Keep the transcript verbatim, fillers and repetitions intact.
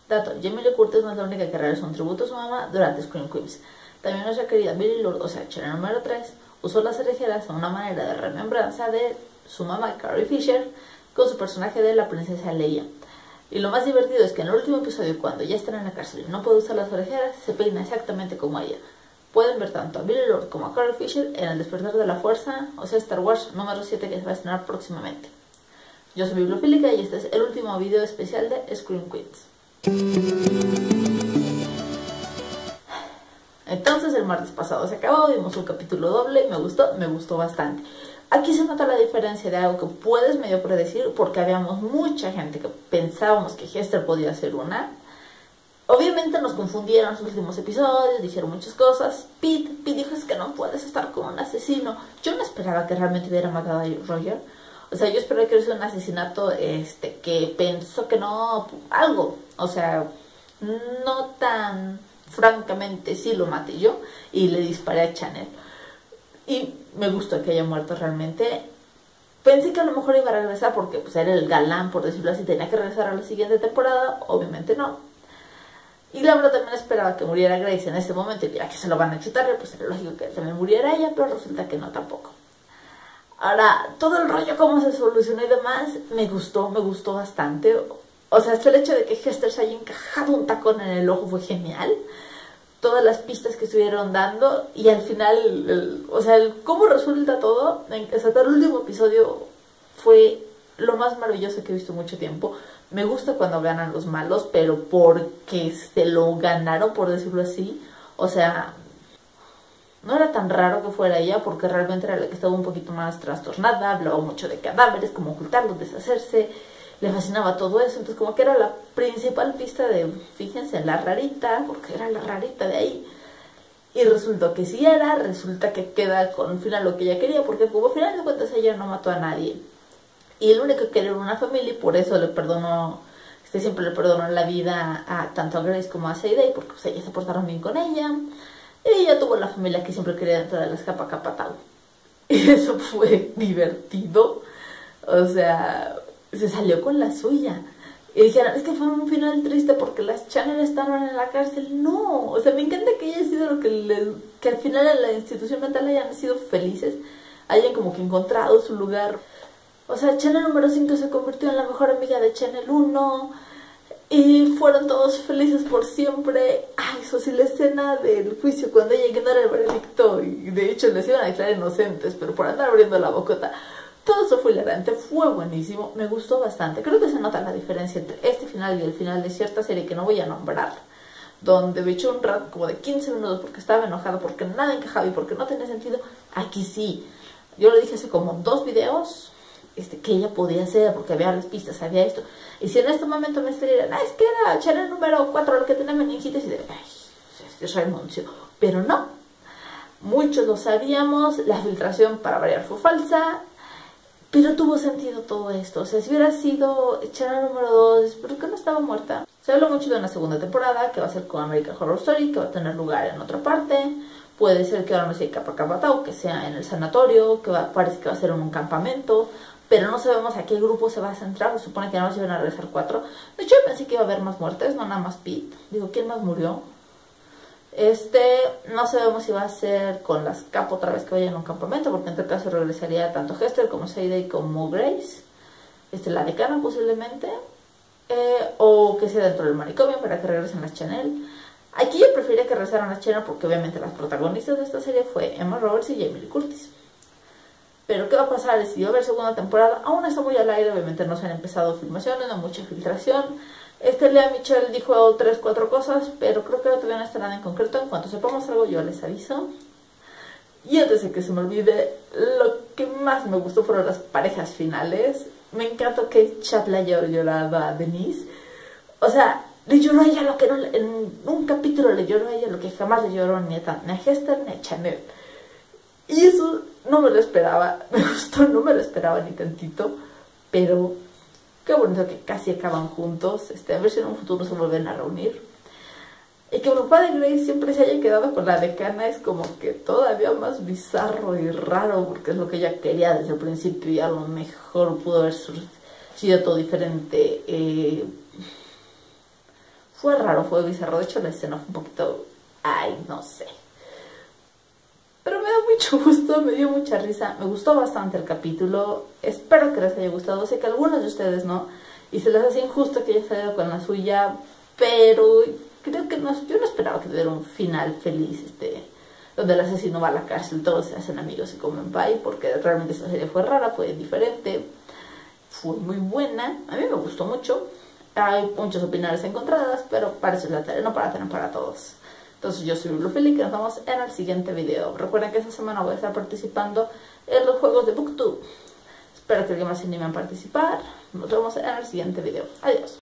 Dato, Jamie Lee Curtis no es la única que realizó un tributo a su mamá durante Scream Queens. También nuestra querida Billie Lourd, o sea, Channel número tres, usó las orejeras a una manera de remembranza de su mamá Carrie Fisher con su personaje de la princesa Leia. Y lo más divertido es que en el último episodio, cuando ya están en la cárcel y no puede usar las orejeras, se peina exactamente como ella. Pueden ver tanto a Billie Lourd como a Carrie Fisher en El Despertar de la Fuerza, o sea, Star Wars número siete, que se va a estrenar próximamente. Yo soy Bibliofílica y este es el último video especial de Scream Queens. Entonces el martes pasado se acabó, vimos un capítulo doble y me gustó, me gustó bastante. Aquí se nota la diferencia de algo que puedes medio predecir, porque habíamos mucha gente que pensábamos que Hester podía ser una. Obviamente nos confundieron los últimos episodios, dijeron muchas cosas. Pete, Pete dijo, es que no puedes estar con un asesino. Yo no esperaba que realmente hubiera matado a Roger. O sea, yo esperaba que hubiera sido un asesinato este, que pensó que no, algo. O sea, no tan francamente, sí lo maté yo y le disparé a Chanel. Y me gustó que haya muerto realmente. Pensé que a lo mejor iba a regresar porque pues, era el galán, por decirlo así, tenía que regresar a la siguiente temporada. Obviamente no. Y la verdad también esperaba que muriera Grace en ese momento, y ya que se lo van a chutar, pues era lógico que también muriera ella, pero resulta que no tampoco. Ahora, todo el rollo, cómo se solucionó y demás, me gustó, me gustó bastante. O sea, hasta el hecho de que Hester se haya encajado un tacón en el ojo fue genial. Todas las pistas que estuvieron dando, y al final, el, o sea, el cómo resulta todo, hasta el último episodio fue lo más maravilloso que he visto en mucho tiempo. Me gusta cuando ganan los malos, pero porque se lo ganaron, por decirlo así. O sea, no era tan raro que fuera ella, porque realmente era la que estaba un poquito más trastornada, hablaba mucho de cadáveres, cómo ocultarlos, deshacerse, le fascinaba todo eso. Entonces como que era la principal pista de, fíjense, la rarita, porque era la rarita de ahí. Y resultó que sí era, resulta que queda con al final lo que ella quería, porque como al final de cuentas ella no mató a nadie. Y el único que quería era una familia, y por eso le perdonó, este siempre le perdonó la vida a tanto a Grace como a Sadie, porque pues, ellas se portaron bien con ella. Y ella tuvo la familia que siempre quería dentro de las capa capatau. Y eso fue divertido. O sea, se salió con la suya. Y dijeron, es que fue un final triste porque las Chanel estaban en la cárcel. No, o sea, me encanta que haya sido lo que, le, que al final en la institución mental hayan sido felices, hayan como que encontrado su lugar. O sea, Chanel número cinco se convirtió en la mejor amiga de Chanel uno. Y fueron todos felices por siempre. Ay, eso sí, la escena del juicio cuando ella ignora el veredicto y de hecho les iban a declarar inocentes, pero por andar abriendo la bocota. Todo eso fue hilarante, fue buenísimo, me gustó bastante. Creo que se nota la diferencia entre este final y el final de cierta serie que no voy a nombrar, donde me echó un rato como de quince minutos porque estaba enojado, porque nada encajaba y porque no tenía sentido. Aquí sí, yo lo dije hace como dos videos, este, que ella podía hacer, porque había las pistas, había esto. Y si en este momento me salieran, ah, es que era Chanel número cuatro el que tenía meningitis, y de, ay, este renuncio. Pero no, muchos lo sabíamos, la filtración para variar fue falsa, pero tuvo sentido todo esto. O sea, si hubiera sido Chanel número dos, ¿por qué no estaba muerta? Se habló mucho de una segunda temporada, que va a ser con American Horror Story, que va a tener lugar en otra parte. Puede ser que ahora no sea Capa Capatau, que sea en el sanatorio, que va, parece que va a ser en un campamento, pero no sabemos a qué grupo se va a centrar. Se supone que no se iban a regresar cuatro. De hecho, yo pensé que iba a haber más muertes, no nada más Pete. Digo, ¿quién más murió? Este, no sabemos si va a ser con las Capo otra vez que vayan a un campamento, porque en tal caso regresaría tanto Hester como Sadie como Grace. Este, la decana posiblemente. Eh, o que sea dentro del manicomio para que regresen las Chanel. Aquí yo preferiría que regresaran las Chanel porque obviamente las protagonistas de esta serie fue Emma Roberts y Jamie Lee Curtis. Pero ¿qué va a pasar? Si va a haber segunda temporada, aún está muy al aire, obviamente no se han empezado filmaciones, no mucha filtración. Este Lea Michele dijo tres, cuatro cosas, pero creo que todavía no está nada en concreto. En cuanto sepamos algo yo les aviso. Y antes de que se me olvide, lo que más me gustó fueron las parejas finales. Me encantó que Chad le haya llorado a Denise. O sea, le lloró a ella lo que no, en un capítulo le lloró a ella lo que jamás le lloró ni a, ni a Hester ni a Chanel. Y eso no me lo esperaba, me gustó, no me lo esperaba ni tantito, pero qué bonito que casi acaban juntos, este, a ver si en un futuro se vuelven a reunir. Y que el papá de Grace siempre se haya quedado con la decana es como que todavía más bizarro y raro, porque es lo que ella quería desde el principio y a lo mejor pudo haber sido todo diferente. Eh, fue raro, fue bizarro. De hecho, la escena fue un poquito, ay, no sé. Pero me da mucho gusto, me dio mucha risa, me gustó bastante el capítulo. Espero que les haya gustado. Sé que algunos de ustedes no, y se les hace injusto que haya salido con la suya, pero creo que no, yo no esperaba que tuviera un final feliz, este, donde el asesino va a la cárcel, todos se hacen amigos y comen pie, porque realmente esta serie fue rara, fue diferente, fue muy buena, a mí me gustó mucho. Hay muchas opiniones encontradas, pero para eso es la tarea, no para tener para todos. Entonces yo soy Blufeli, que nos vemos en el siguiente video. Recuerden que esta semana voy a estar participando en los juegos de BookTube. Espero que alguien más se anime a participar. Nos vemos en el siguiente video. Adiós.